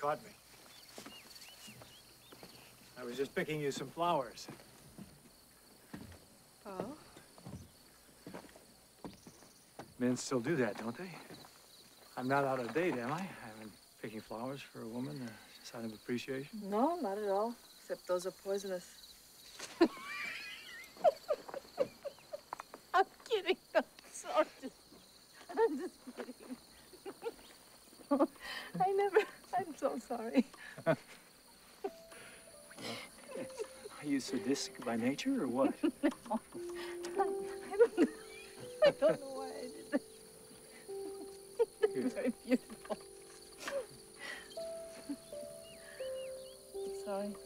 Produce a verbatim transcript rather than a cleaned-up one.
caught me. I was just picking you some flowers. Oh? Men still do that, don't they? I'm not out of date, am I? I've been picking flowers for a woman, a sign of appreciation. No, not at all. Except those are poisonous. I'm kidding. I'm sorry. I'm just kidding. I never. I'm so sorry. Are you sadistic by nature, or what? No. I don't know. I don't know why I did that. It's very beautiful. I'm sorry.